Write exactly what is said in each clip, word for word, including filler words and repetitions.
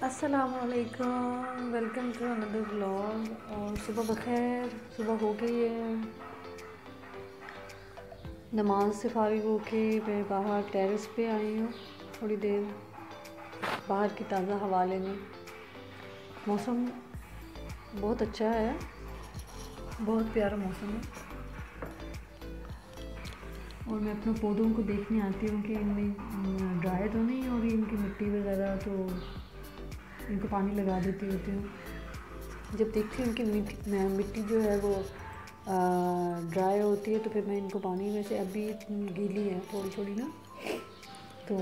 अस्सलामुअलैकुम, welcome to another vlog. और सुबह बखैर, सुबह हो गई है। नमाज से फारिग होके मैं बाहर टेरेस पे आई हूँ थोड़ी देर बाहर की ताज़ा हवा लेने। मौसम बहुत अच्छा है, बहुत प्यारा मौसम है। और मैं अपने पौधों को देखने आती हूँ कि इनमें ड्राई तो नहीं हो रही इनकी मिट्टी वगैरह, तो इनको पानी लगा देती होती हूँ। जब देखती हूँ कि मिट्टी मिट्टी जो है वो ड्राई होती है तो फिर मैं इनको पानी में से, अभी गीली है थोड़ी थोड़ी ना, तो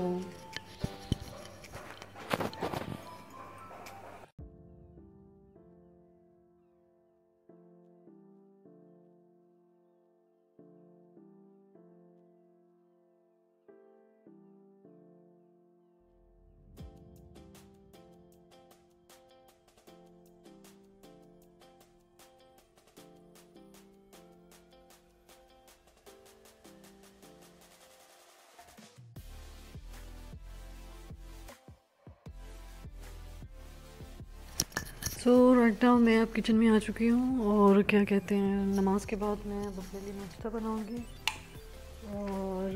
सो राइट नाउ मैं अब किचन में आ चुकी हूँ। और क्या कहते हैं, नमाज के बाद मैं अब अपने लिए नाश्ता बनाऊँगी। और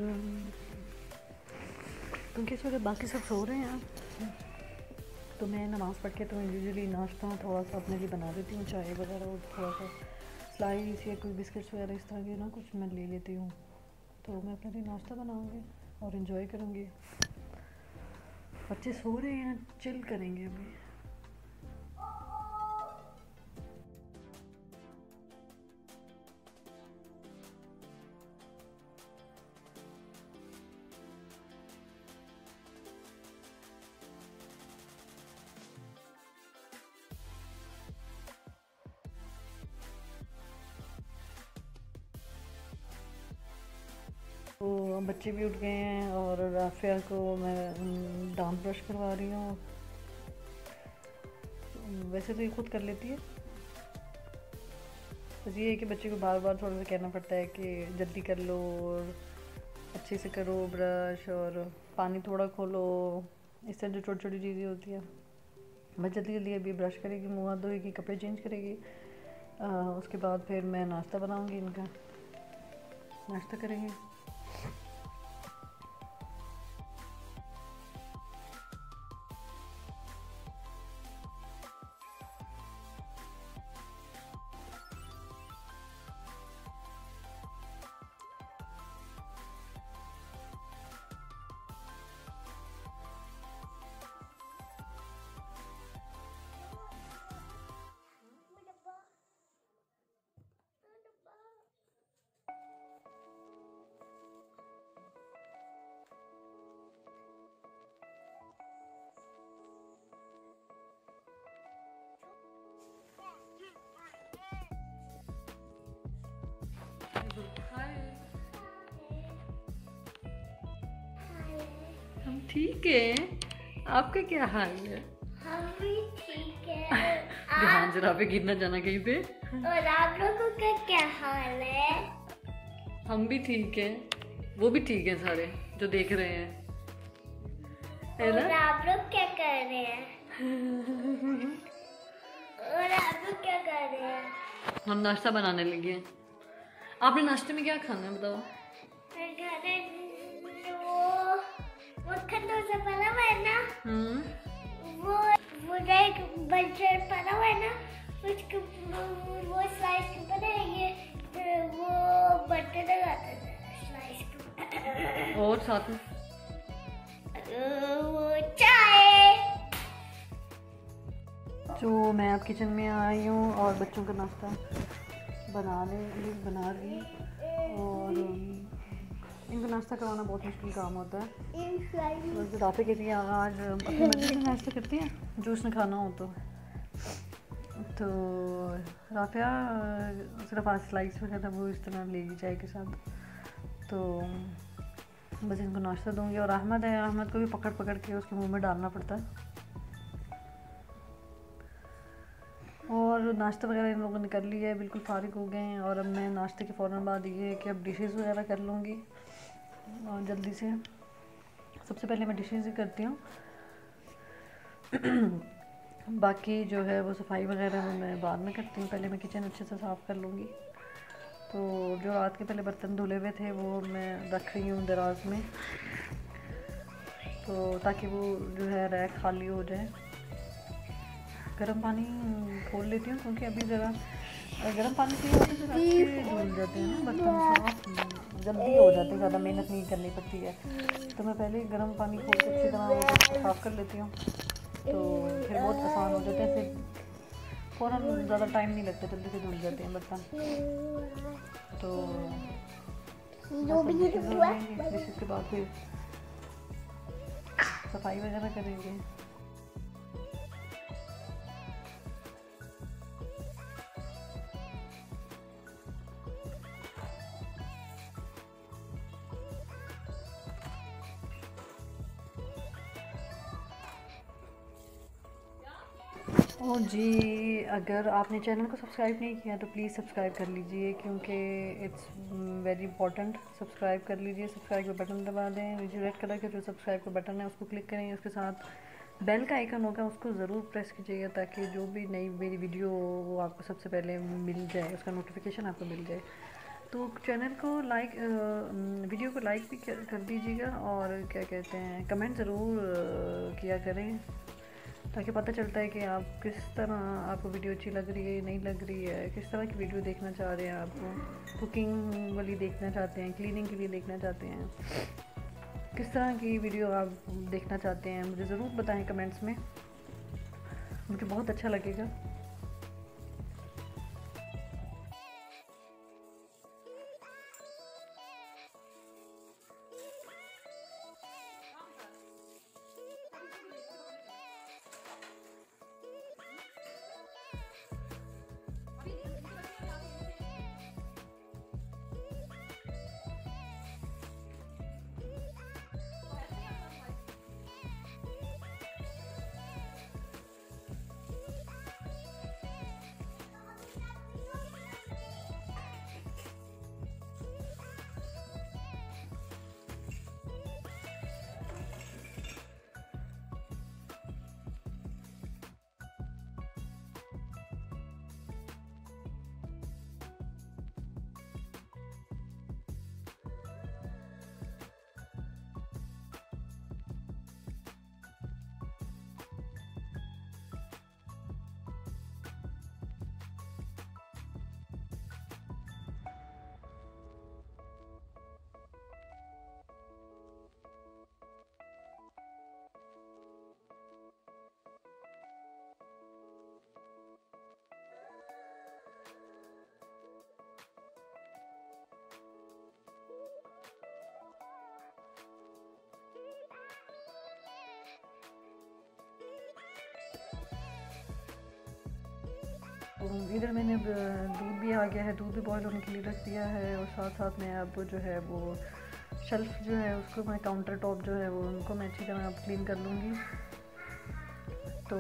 क्योंकि इस वक्त बाकी सब सो रहे हैं तो मैं नमाज़ पढ़ के तो यूजुअली नाश्ता थोड़ा सा अपने लिए बना देती हूँ, चाय वगैरह और थोड़ा सा स्लाइस या कोई बिस्किट्स वगैरह इस तरह के ना कुछ मैं ले लेती हूँ। तो मैं अपने लिए नाश्ता बनाऊँगी और इन्जॉय करूँगी। बच्चे सो रहे हैं, चिल करेंगे अभी। तो बच्चे भी उठ गए हैं और राफिया को मैं दांत ब्रश करवा रही हूँ। वैसे तो ये खुद कर लेती है, बस ये है कि बच्चे को बार बार थोड़ा सा कहना पड़ता है कि जल्दी कर लो और अच्छे से करो ब्रश, और पानी थोड़ा खोलो। इस तरह जो छोटी छोटी चीज़ें होती हैं, बस जल्दी जल्दी अभी ब्रश करेगी, मुँह हाथ धोएगी, कपड़े चेंज करेगी। आ, उसके बाद फिर मैं नाश्ता बनाऊँगी, इनका नाश्ता करेंगे। हम ठीक हैं, आपका क्या हाल है? हम भी ठीक है। ध्यान जरा पे गिरना जाना कहीं पे। और आप लोगों का क्या हाल है? हम भी ठीक हैं, वो भी ठीक हैं सारे जो देख रहे हैं, है और ना? आप लोग क्या कर रहे हैं? और आप लोग क्या कर रहे हैं? हम नाश्ता बनाने लगे हैं। आपने नाश्ते में क्या खाना है बताओ? मेरे घर में वो मक्खन डोसा बना हुआ है ना, हम्म, वो वो एक बटर बना हुआ है ना, उसको वो, वो स्लाइस के बनाएंगे, तो वो बटर लगाते हैं स्लाइस को। और साथ में वो चाय। जो मैं अब किचन में आई हूँ और बच्चों का नाश्ता बनाने बना रही हूँ। और इनको नाश्ता करवाना बहुत मुश्किल काम होता है। तो राफे कहती है आज अपनी मर्जी से नाश्ता करती हैं, जूस न खाना हो तो तो राफिया सिर्फ आज स्लाइस वगैरह वो इस तरह लेगी चाय के साथ। तो बस इनको नाश्ता दूंगी। और अहमद है, अहमद को भी पकड़ पकड़ के उसके मुंह में डालना पड़ता है। और नाश्ता वगैरह इन लोगों ने कर लिया है, बिल्कुल फारिग हो गए हैं। और अब मैं नाश्ते के फ़ौरन बाद ये है कि अब डिशेस वगैरह कर लूँगी और जल्दी से। सबसे पहले मैं डिशेस ही करती हूँ। बाकी जो है वो सफाई वगैरह वो मैं बाद में करती हूँ, पहले मैं किचन अच्छे से साफ़ कर लूँगी। तो जो रात के पहले बर्तन धुले हुए थे वो मैं रख रही हूँ दराज में, तो ताकि वो जो है रैक खाली हो जाए। गर्म पानी खोल लेती हूँ क्योंकि अभी ज़रा गर्म पानी से होते हैं अच्छे धुल जाते हैं ना बर्तन, साफ जल्दी हो जाते हैं, ज़्यादा मेहनत नहीं करनी पड़ती है। तो मैं पहले गर्म पानी खोल के अच्छी तरह साफ़ कर लेती हूँ, तो फिर बहुत आसान हो जाता है, फिर फ़ौरन ज़्यादा टाइम नहीं लगता, जल्दी से धुल जाते हैं बर्तन। तो फिर इसके बाद फिर सफाई वगैरह करेंगे। और जी, अगर आपने चैनल को सब्सक्राइब नहीं किया तो प्लीज़ सब्सक्राइब कर लीजिए, क्योंकि इट्स वेरी इंपॉर्टेंट। सब्सक्राइब कर लीजिए, सब्सक्राइब का बटन दबा दें, जो रेड कलर का जो सब्सक्राइब का बटन है उसको क्लिक करें, उसके साथ बेल का आइकन होगा उसको ज़रूर प्रेस कीजिएगा, ताकि जो भी नई मेरी वीडियो वो आपको सबसे पहले मिल जाए, उसका नोटिफिकेशन आपको मिल जाए। तो चैनल को लाइक, वीडियो को लाइक भी कर दीजिएगा, और क्या कहते हैं कमेंट ज़रूर किया करें, ताकि पता चलता है कि आप किस तरह, आपको वीडियो अच्छी लग रही है नहीं लग रही है, किस तरह की वीडियो देखना चाह रहे हैं, आपको कुकिंग वाली देखना चाहते हैं, क्लीनिंग के लिए देखना चाहते हैं, किस तरह की वीडियो आप देखना चाहते हैं, मुझे ज़रूर बताएं कमेंट्स में, मुझे बहुत अच्छा लगेगा। इधर मैंने अब दूध भी आ गया है, दूध भी बॉयल होने के लिए रख दिया है, और साथ साथ में अब जो है वो शेल्फ़ जो है उसको मैं, काउंटर टॉप जो है वो उनको मैं अच्छी तरह अब क्लीन कर लूँगी। तो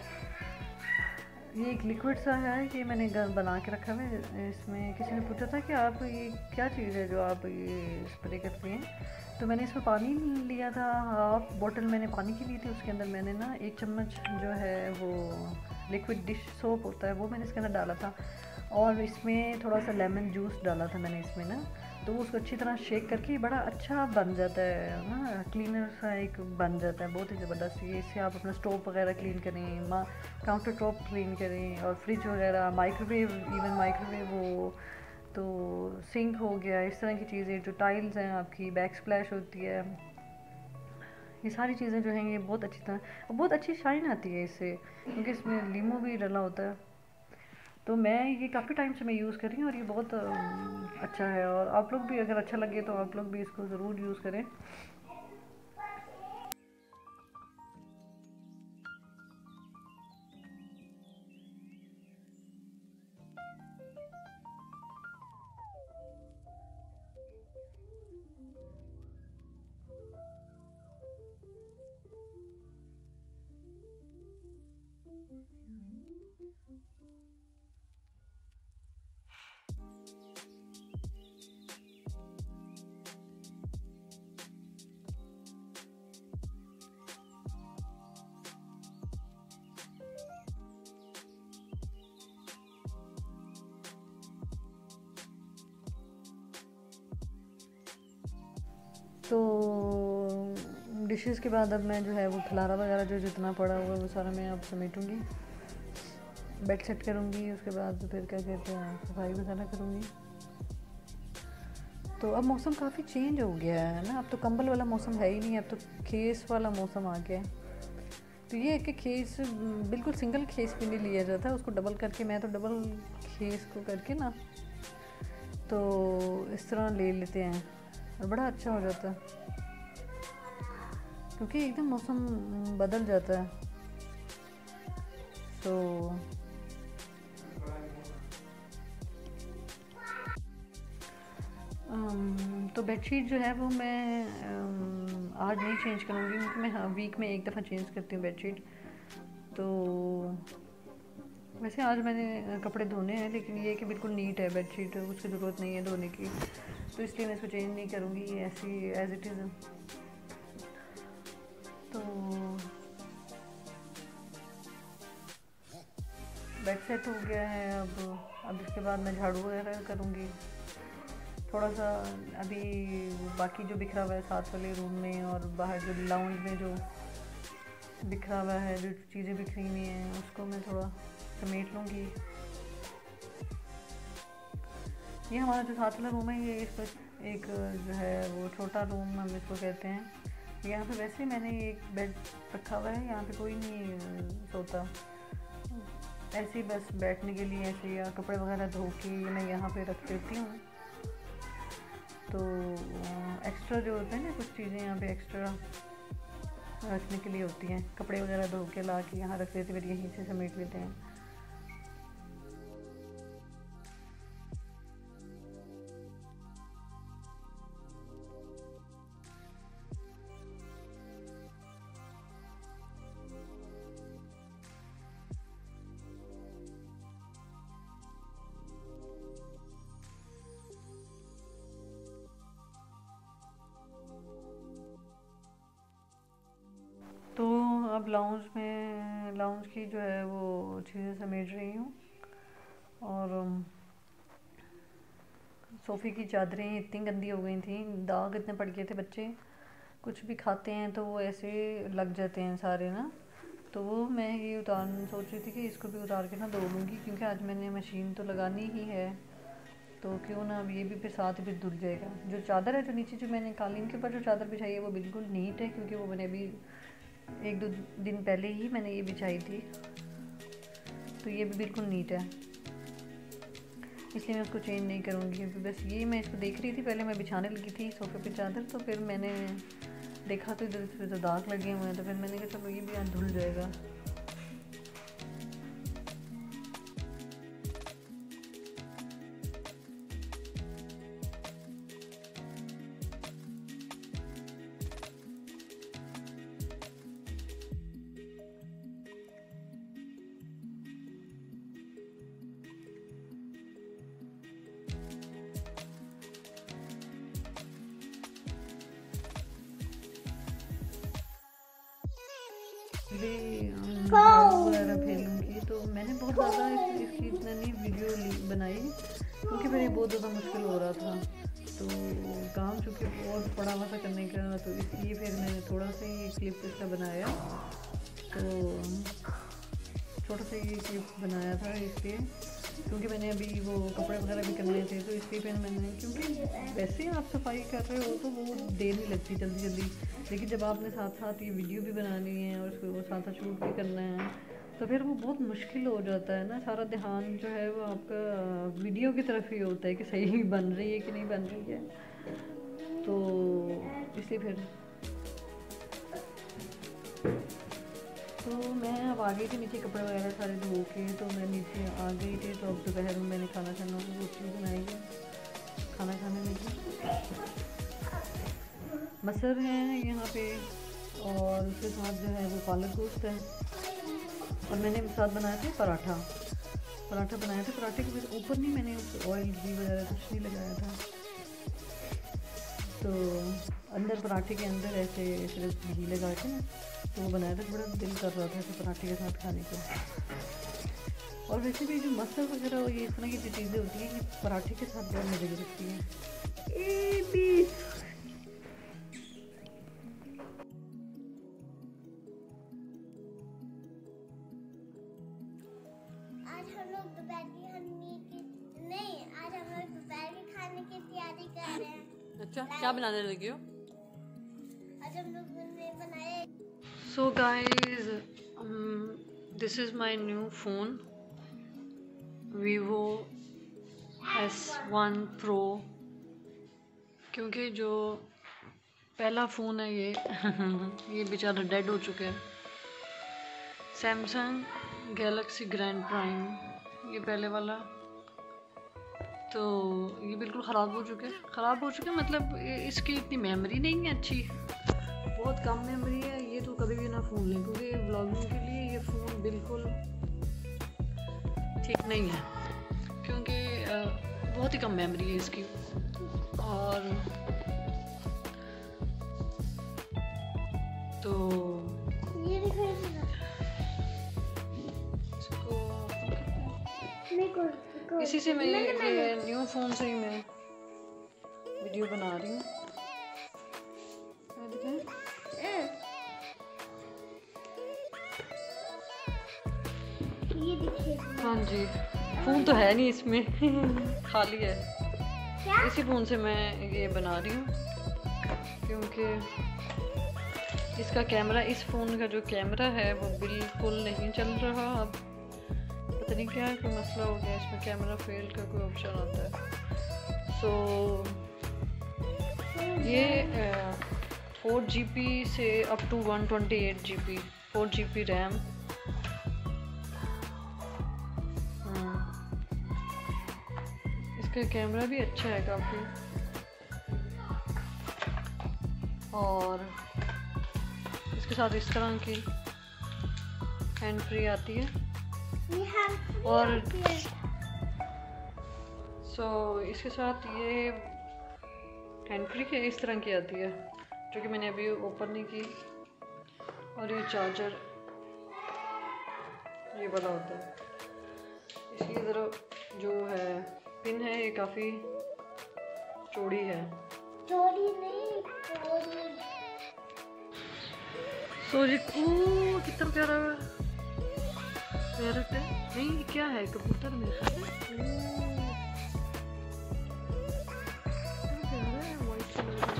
ये एक लिक्विड सा है कि मैंने घर बना के रखा है, इसमें किसी ने पूछा था कि आप ये क्या चीज़ है जो आप ये स्प्रे करती हैं, तो मैंने इसमें पानी लिया था, हाफ बोतल मैंने पानी की ली थी, उसके अंदर मैंने ना एक चम्मच जो है वो लिक्विड डिश सोप होता है वो मैंने इसके अंदर डाला था, और इसमें थोड़ा सा लेमन जूस डाला था मैंने इसमें ना, तो उसको अच्छी तरह शेक करके बड़ा अच्छा बन जाता है ना, क्लीनर सा एक बन जाता है, बहुत ही ज़बरदस्त। ये इससे आप अपना स्टोव वगैरह क्लीन करें, माँ काउंटर टॉप क्लीन करें, और फ्रिज वगैरह, माइक्रोवेव, इवन माइक्रोवेव हो, तो सिंक हो गया, इस तरह की चीज़ें, जो टाइल्स हैं आपकी, बैक स्प्लैश होती है, ये सारी चीज़ें जो हैं ये बहुत अच्छी तरह, बहुत अच्छी शाइन आती है इससे, क्योंकि इसमें लीमू भी डला होता है। तो मैं ये काफ़ी टाइम से मैं यूज़ कर रही हूँ, और ये बहुत अच्छा है, और आप लोग भी अगर अच्छा लगे तो आप लोग भी इसको ज़रूर यूज़ करें। तो डिशेस के बाद अब मैं जो है वो खलारा वगैरह जो जितना पड़ा हुआ है वो सारा मैं अब समेटूँगी, बेड सेट करूँगी, उसके बाद फिर क्या कहते हैं सफाई वगैरह करूँगी। तो अब मौसम काफ़ी चेंज हो गया है ना, अब तो कंबल वाला मौसम है ही नहीं, अब तो खेस वाला मौसम आ गया है। तो ये है कि खेस बिल्कुल सिंगल खेस भी नहीं लिया जाता, उसको डबल करके, मैं तो डबल खेस को करके ना तो इस तरह ले लेते हैं और बड़ा अच्छा हो जाता है, क्योंकि एकदम मौसम बदल जाता है। तो um, तो बेडशीट जो है वो मैं um, आज नहीं चेंज करूँगी, क्योंकि मैं हाँ वीक में एक दफ़ा चेंज करती हूँ बेडशीट। तो वैसे आज मैंने कपड़े धोने हैं, लेकिन ये कि बिल्कुल नीट है बेडशीट, उसकी ज़रूरत नहीं है धोने की, तो इसलिए मैं इसको चेंज नहीं करूँगी, ऐसी एज इट इज़। तो बेड सेट हो गया है, अब अब इसके बाद मैं झाड़ू वगैरह करूँगी। थोड़ा सा अभी बाकी जो बिखरा हुआ है साथ वाले रूम में और बाहर जो लाउंज में जो बिखरा हुआ है, जो चीज़ें बिखरी हुई हैं, उसको मैं थोड़ा समेट लूँगी। ये हमारा जो साथ वाला रूम है, ये इस पर एक जो है वो छोटा रूम हम इसको कहते हैं। यहाँ पे वैसे मैंने एक बेड रखा हुआ है, यहाँ पे कोई नहीं सोता, ऐसे ही बस बैठने के लिए ऐसे, या कपड़े वगैरह धो के मैं यहाँ पे रख देती हूँ। तो एक्स्ट्रा जो होता है ना, कुछ चीज़ें यहाँ पे एक्स्ट्रा रखने के लिए होती हैं, कपड़े वगैरह धो के ला के यहाँ रख देते, फिर यहीं से समेट लेते हैं। तो अब लाउंज में लाउंज की जो है वो चीज़ें समेट रही हूँ, और सोफ़े की चादरें इतनी गंदी हो गई थी, दाग इतने पड़ गए थे, बच्चे कुछ भी खाते हैं तो वो ऐसे लग जाते हैं सारे ना। तो वो मैं ये उतार सोच रही थी कि इसको भी उतार के ना धो लूँगी, क्योंकि आज मैंने मशीन तो लगानी ही है, तो क्यों ना अब ये भी फिर साथ भी धुल जाएगा। जो चादर है, जो नीचे जो मैंने कालीन के ऊपर जो चादर बिछाई है वो बिल्कुल नीट है, क्योंकि वो मैंने अभी एक दो दिन पहले ही मैंने ये बिछाई थी, तो ये भी बिल्कुल नीट है, इसलिए मैं उसको चेंज नहीं करूँगी। बस ये मैं इसको देख रही थी, पहले मैं बिछाने लगी थी सोफ़े पे चादर, तो फिर मैंने देखा तो इधर से तो दाग लगे हुए हैं, तो फिर मैंने कहा चलो ये भी आज धुल जाएगा। वगैरह फेलूँगी, तो मैंने बहुत ज़्यादा इस, इसकी इतना नहीं वीडियो बनाई, क्योंकि मेरे बहुत ज़्यादा मुश्किल हो रहा था। तो काम चूँकि बहुत बड़ा हुआ था करने का, तो इसलिए फिर मैंने थोड़ा सा ही क्लिप इसका बनाया, तो छोटा सा ये क्लिप बनाया था इसलिए, क्योंकि मैंने अभी वो कपड़े वगैरह भी करने थे, तो इसलिए फिर मैंने, क्योंकि वैसे ही आप सफाई कर रहे हो तो वो देर नहीं लगती जल्दी जल्दी, लेकिन जब आपने साथ साथ ये वीडियो भी बनानी है और उसको साथ साथ शूट भी करना है, तो फिर वो बहुत मुश्किल हो जाता है ना। सारा ध्यान जो है वो आपका वीडियो की तरफ ही होता है कि सही बन रही है कि नहीं बन रही है, तो इसलिए फिर तो मैं अब आ गई थी नीचे, कपड़े वगैरह सारे धो के, तो मैं नीचे आ गई थी। तो अब दोपहर में मैंने खाना खाना रोटी बनाई है, खाना खाने लगी। मसर है यहाँ पे, और उसके साथ जो है वो पालक गोश्त है, और मैंने साथ बनाया था पराठा पराठा बनाया था। पराठे के ऊपर नहीं मैंने ऑयल घी वगैरह कुछ नहीं लगाया था, तो अंदर पराठे के अंदर ऐसे सिर्फ घी लगा के ना तो वो बनाया था। बड़ा दिल कर रहा था ऐसे पराठे के साथ खाने को। और वैसे भी जो मसल वगैरह और ये इस तरह की जो चीज़ें होती हैं, ये पराठे के साथ बहुत मज़े की लगती हैं। हम लोग दोपहर की खाने की नहीं, आज हम लोग दोपहर के खाने की तैयारी कर रहे हैं। अच्छा, क्या बनाने लगी हो? आज हम लोग ने बनाया। So guys, this is my new phone, Vivo S one pro. क्योंकि जो पहला फ़ोन है ये ये बेचारा डेड हो चुका है। सैमसंग गैलेक्सी ग्रैंड प्राइम, ये पहले वाला, तो ये बिल्कुल ख़राब हो चुके हैं। ख़राब हो चुके मतलब इसकी इतनी मेमोरी नहीं है अच्छी, बहुत कम मेमोरी है। ये तो कभी भी ना फ़ोन लें, क्योंकि व्लॉगिंग के लिए ये फ़ोन बिल्कुल ठीक नहीं है, क्योंकि बहुत ही कम मेमोरी है इसकी। और तो ये दिखाई इसको इसी से मैं ये न्यू फ़ोन से ही मैं वीडियो बना रही हूँ। ये देखिए। हाँ जी, फ़ोन तो है नहीं इसमें खाली है। क्या? इसी फ़ोन से मैं ये बना रही हूँ, क्योंकि इसका कैमरा, इस फ़ोन का जो कैमरा है वो बिल्कुल नहीं चल रहा। अब पता नहीं क्या कोई मसला हो गया, इसमें कैमरा फेल का कोई ऑप्शन आता है। सो so, ये फोर जी बी से up to one twenty eight G B, four G B RAM. इसका कैमरा भी अच्छा है काफ़ी, और इसके साथ इस तरह की हैंड फ्री आती है। और सो so, इसके साथ ये हैंड फ्री के इस तरह की आती है, जो कि मैंने अभी ओपन नहीं की। और ये चार्जर ये वाला होता है। इसकी तरफ जो है पिन है, ये काफ़ी चौड़ी है। चौड़ी नहीं, चौड़ी। सो जी, ओ कितना प्यारा पैरट है, नहीं क्या है, कबूतर मेरे ख्याल में। प्यारा है, वाइट कलर का।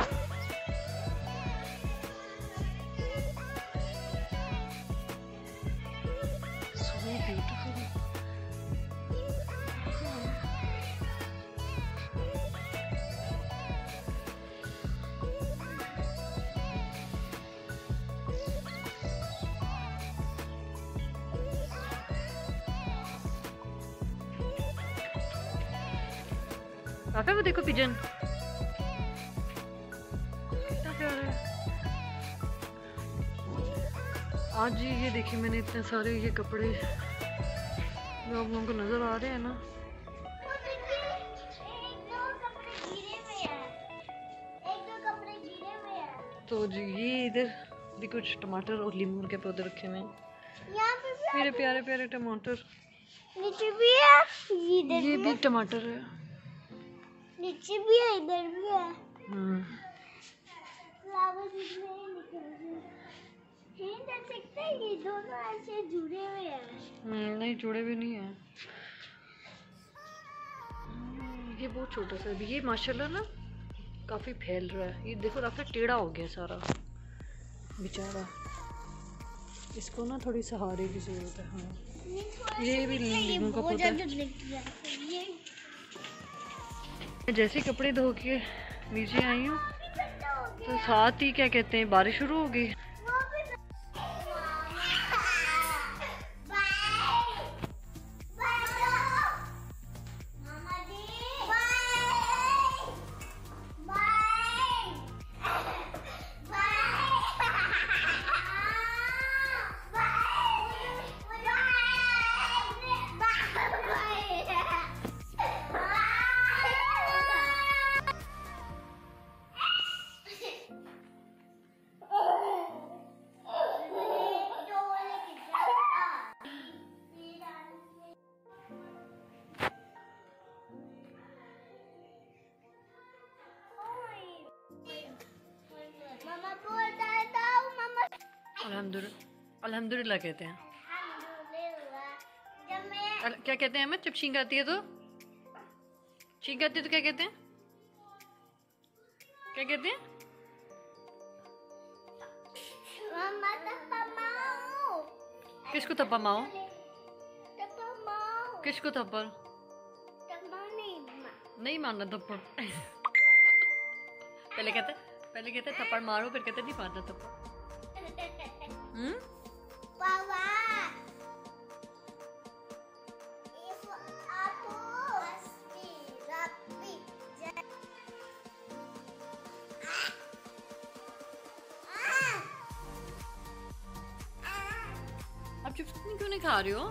So beautiful. काफी वो देखो पिजन कितना प्यारा है। आज ये देखिए, मैंने इतने सारे ये कपड़े जो आप लोगों को नजर आ रहे हैं ना, तो जी ये इधर भी कुछ टमाटर और लीमू के पौधे रखे हुए हैं। मेरे प्यारे प्यारे टमाटर। नीचे भी है, इधर ये भी टमाटर है, नीचे भी है, इधर भी है। हम्म, फ्लावर इसमें निकल गए। ये देख सकते हैं, ये दोनों ऐसे जुड़े हुए हैं। नहीं जुड़े भी नहीं है। ये बहुत छोटा सा भी, ये माशाल्लाह ना काफी फैल रहा है। ये देखो काफी टेढ़ा हो गया सारा बेचारा, इसको ना थोड़ी सहारे की जरूरत है। हाँ, ये भी लीमू का पौधा है। जैसे कपड़े धो के नीचे आई हूँ तो साथ ही क्या कहते हैं, बारिश शुरू हो गई। अल्हम्दुलिल्लाह अल्हम्दुलिल्लाह कहते हैं। जब मैं क्या कहते हैं अहमद जब छींक आती है तो? छींक आती है तो क्या कहते हैं? क्या कहते हैं? मम्मा थप्पड़ मारो। किसको थप्पड़ मारो? थप्पड़ मारो। किसको थप्पड़? थप्पड़ नहीं मारो। नहीं मारना थप्पड़। पहले कहते पहले कहते थप्पड़ मारो, फिर कहते नहीं मारना थप्पड़। हम्म पापा इफ आपो रस्पी रप्पी अब चिप्स क्यों नहीं खा रही हो?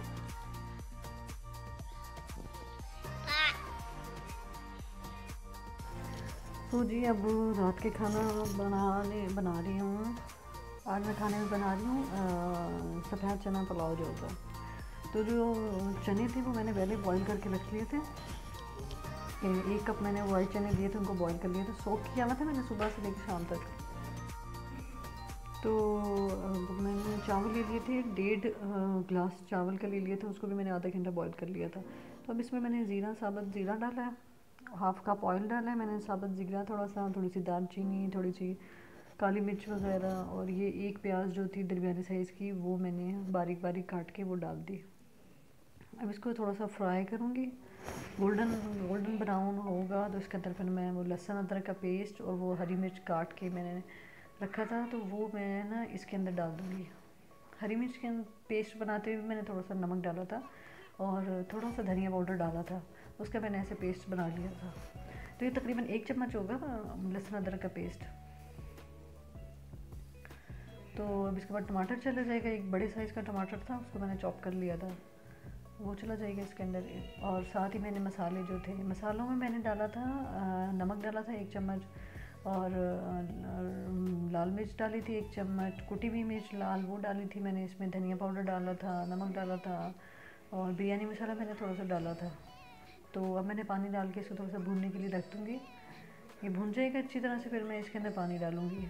तो जी अब रात के खाना बनाने बना रही हूँ। आज मैं खाने में बना रही हूँ सफ़ेद चना पुलाव जो होता है। तो जो चने थे वो मैंने पहले बॉईल करके रख लिए थे। एक कप मैंने बॉयल चने दिए थे, उनको बॉईल कर लिए थे। सोक किया हुआ था मैंने सुबह से लेकर शाम तक। तो मैंने चावल ले लिए थे, डेढ़ ग्लास चावल का ले लिए थे, उसको भी मैंने आधा घंटा बॉईल कर लिया था। तो अब इसमें मैंने ज़ीरा साबुत ज़ीरा डाला है, हाफ कप ऑयल डाला है मैंने साबुत ज़ीरा, थोड़ा सा थोड़ी सी दालचीनी, थोड़ी सी काली मिर्च वगैरह, और ये एक प्याज जो थी दरमियानी साइज़ की वो मैंने बारीक बारीक काट के वो डाल दी। अब इसको थोड़ा सा फ्राई करूँगी, गोल्डन गोल्डन ब्राउन होगा तो इसके अंदर फिर मैं वो लहसुन अदरक का पेस्ट और वो हरी मिर्च काट के मैंने रखा था तो वो मैं ना इसके अंदर डाल दूँगी। हरी मिर्च के पेस्ट बनाते हुए मैंने थोड़ा सा नमक डाला था और थोड़ा सा धनिया पाउडर डाला था, उसका मैंने ऐसे पेस्ट बना लिया था। तो ये तकरीबन एक चम्मच होगा लहसुन अदरक का पेस्ट। तो अब इसके बाद टमाटर चला जाएगा, एक बड़े साइज़ का टमाटर था उसको मैंने चॉप कर लिया था, वो चला जाएगा इसके अंदर। और साथ ही मैंने मसाले जो थे, मसालों में मैंने डाला था नमक डाला था एक चम्मच, और लाल मिर्च डाली थी एक चम्मच, कुटी हुई मिर्च लाल वो डाली थी मैंने, इसमें धनिया पाउडर डाला था, नमक डाला था और बिरयानी मसाला मैंने थोड़ा सा डाला था। तो अब मैंने पानी डाल के इसको थोड़ा सा भूनने के लिए रख दूँगी। ये भून जाएगा अच्छी तरह से, फिर मैं इसके अंदर पानी डालूँगी।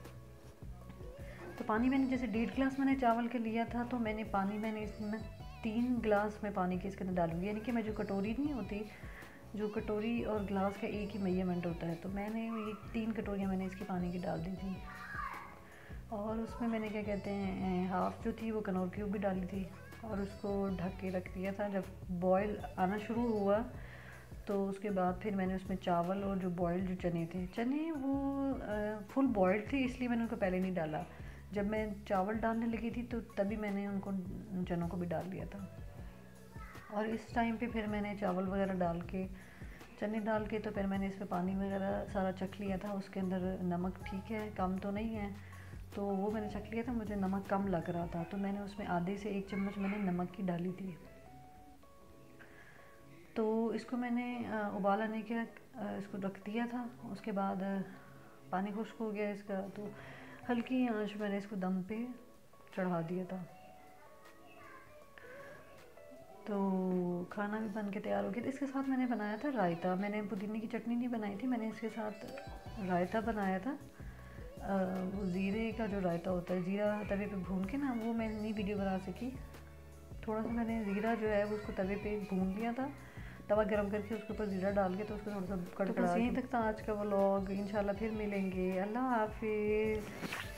तो पानी मैंने जैसे डेढ़ गिलास मैंने चावल के लिया था तो मैंने पानी मैंने इसमें तीन गिलास में पानी के इसके अंदर डालूँगी, यानी कि मैं जो कटोरी नहीं होती, जो कटोरी और गिलास का एक ही मेजरमेंट होता है, तो मैंने ये तीन कटोरियाँ मैंने इसकी पानी की डाल दी थी। और उसमें मैंने क्या कहते हैं हाफ़ जो थी वो कनौर क्यूब भी डाली थी और उसको ढक के रख दिया था। जब बॉयल आना शुरू हुआ तो उसके बाद फिर मैंने उसमें चावल और जो बॉयल जो चने थे, चने वो फुल बॉयल्ड थे इसलिए मैंने उनको पहले नहीं डाला। जब मैं चावल डालने लगी थी तो तभी मैंने उनको चनों को भी डाल दिया था। और इस टाइम पे फिर मैंने चावल वगैरह डाल के चने डाल के तो फिर मैंने इसमें पानी वगैरह सारा चख लिया था, उसके अंदर नमक ठीक है कम तो नहीं है, तो वो मैंने चख लिया था, मुझे नमक कम लग रहा था तो मैंने उसमें आधे से एक चम्मच मैंने नमक की डाली थी। तो इसको मैंने उबाल आने के इसको रख दिया था। उसके बाद पानी खुश्क हो गया इसका तो हल्की आंच मैंने इसको दम पे चढ़ा दिया था। तो खाना भी बन के तैयार हो गया। इसके साथ मैंने बनाया था रायता, मैंने पुदीने की चटनी नहीं बनाई थी, मैंने इसके साथ रायता बनाया था। वो ज़ीरे का जो रायता होता है, ज़ीरा तवे पे भून के ना, वो मैं नहीं वीडियो बना सकी। थोड़ा सा मैंने ज़ीरा जो है वो उसको तवे पे भून लिया था, तवा गरम करके उसके ऊपर ज़ीरा डाल के तो उसको थोड़ा सा कड़कड़ा। यहीं तक था आज का व्लॉग, इंशाल्लाह फिर मिलेंगे, अल्लाह हाफिज़।